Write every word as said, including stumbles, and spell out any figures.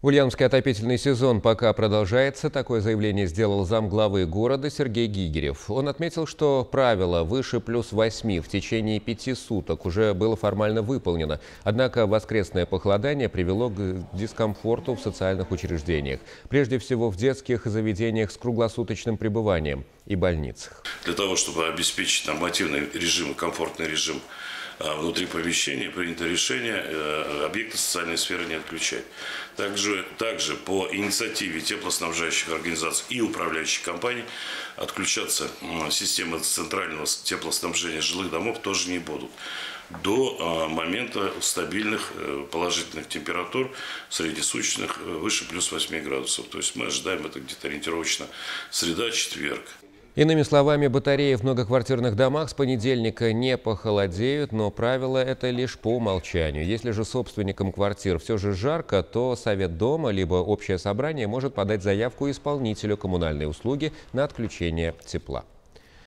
Ульяновский отопительный сезон пока продолжается. Такое заявление сделал замглавы города Сергей Гигерев. Он отметил, что правило выше плюс восьми в течение пяти суток уже было формально выполнено. Однако воскресное похолодание привело к дискомфорту в социальных учреждениях. Прежде всего в детских заведениях с круглосуточным пребыванием и больницах. Для того, чтобы обеспечить нормативный режим, комфортный режим внутри помещения, принято решение объекты социальной сферы не отключать. Также, также по инициативе теплоснабжающих организаций и управляющих компаний отключаться системы центрального теплоснабжения жилых домов тоже не будут до момента стабильных положительных температур среднесуточных выше плюс восьми градусов. То есть мы ожидаем это где-то ориентировочно среда-четверг. Иными словами, батареи в многоквартирных домах с понедельника не похолодеют, но правило это лишь по умолчанию. Если же собственникам квартир все же жарко, то совет дома либо общее собрание может подать заявку исполнителю коммунальной услуги на отключение тепла.